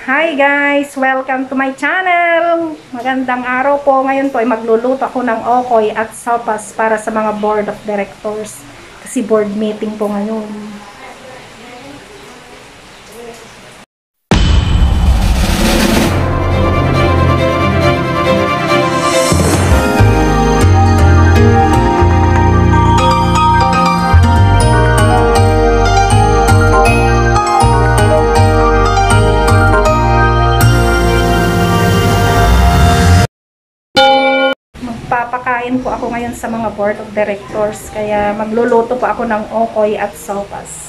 Hi guys! Welcome to my channel! Magandang araw po. Ngayon po ay magluluto ako ng okoy at sopas para sa mga board of directors. Kasi board meeting po ngayon. Papakain po ako ngayon sa mga board of directors, kaya magluluto po ako ng okoy at sopas.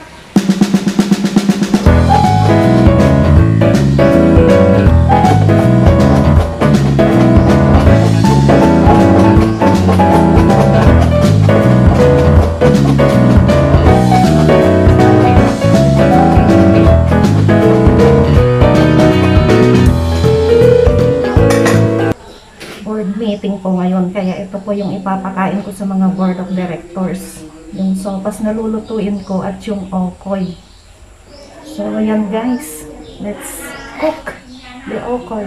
Meeting po ngayon, kaya ito po yung ipapakain ko sa mga board of directors, yung sopas na lulutuin ko at yung okoy. So ayan guys, let's cook the okoy.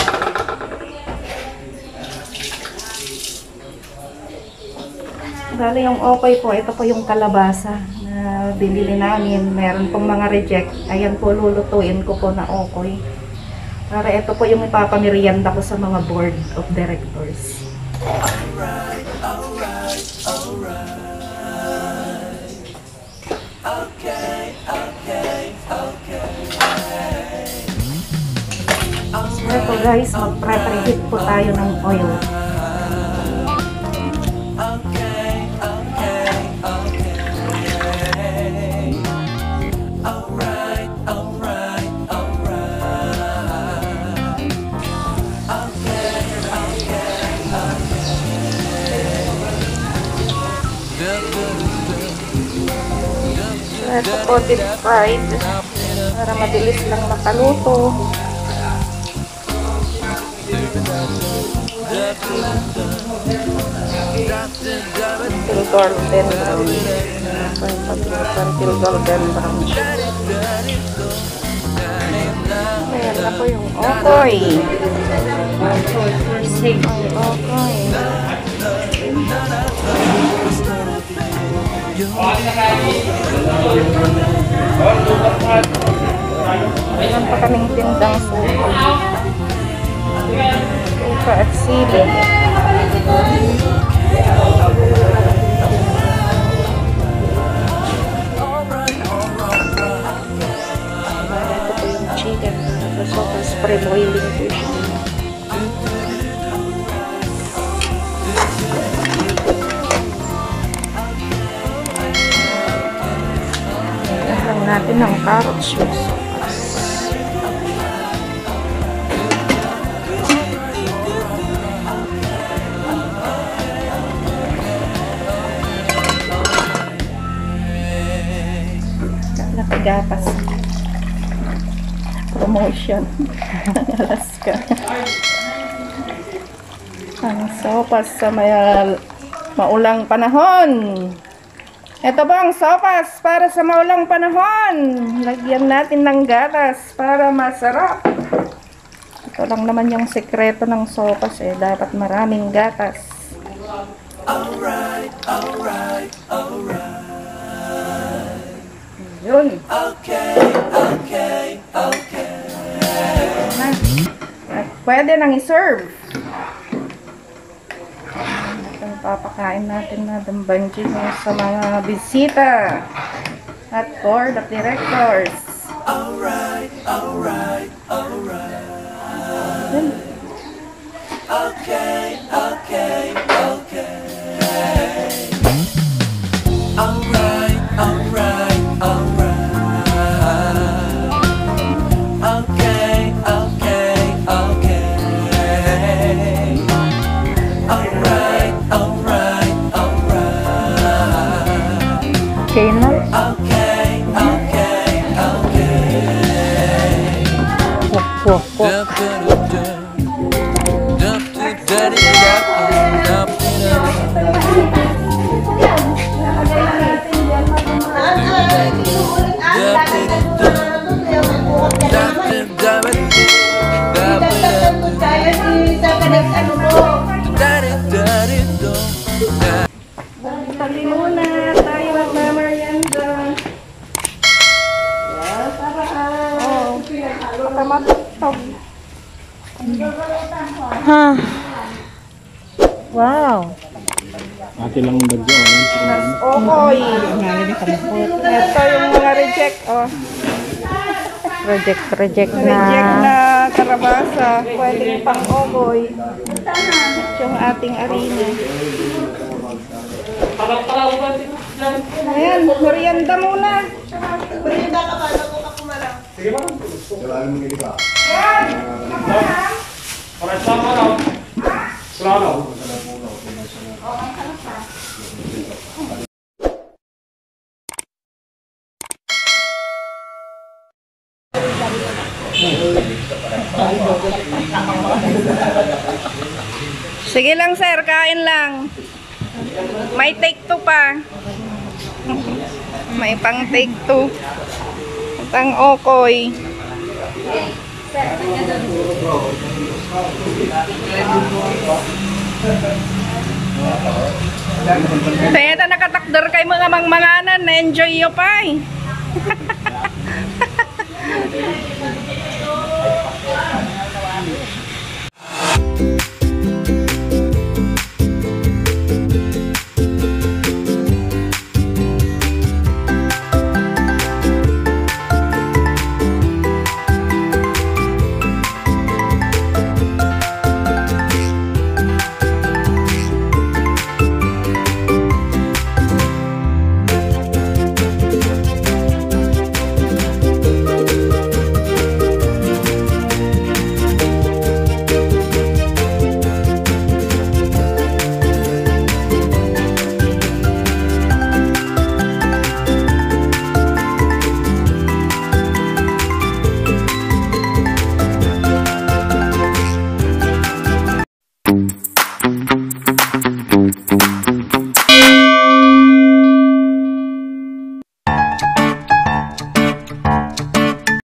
Bale yung okoy po, ito po yung kalabasa na binili namin, meron pong mga reject. Ayan po, lulutuin ko po na okoy. Para ito po yung ipapamerienda ko sa mga board of directors. Alright. Okay. So ito guys, mag-preheat po tayo ng oil. Ito po deep fried para mabilis lang makaluto. Until golden brown. Until golden brown. Ayan na po yung okoy. Okoy. Meron pa kaming tindang suka at sili. Ito po yung chicken. So, spray boiling po siya. Natin ng carrots yung sopas. Nakagapas. Promotion. Alaska. Ang sopas sa maulang panahon. Ito bang sopas para sa maulang panahon. Lagyan natin ng gatas para masarap. Ito lang naman yung sekreto ng sopas eh. Dapat maraming gatas. Alright. Yun. Okay. At pwede nang i-serve. Papakain natin na dambanjin sa mga bisita at board of directors. Alright. Okay. Okay na. baka matugtog. Ha. Wow. Ate lang bagyo. Nas okoy. Ito yung mga reject, oh. Reject Reject na. na karabasa. Pwedeng pang okoy. At yung ating arena. Ayan, merienda muna. Merienda ka pa, naku ka kumalang. Sige ba? Yan! Sige lang sir, kain lang. May take two pa. May pang take two. At ang okoy. Teta nakatakder kay mga mangmanganan. Na-enjoy nyo pa eh.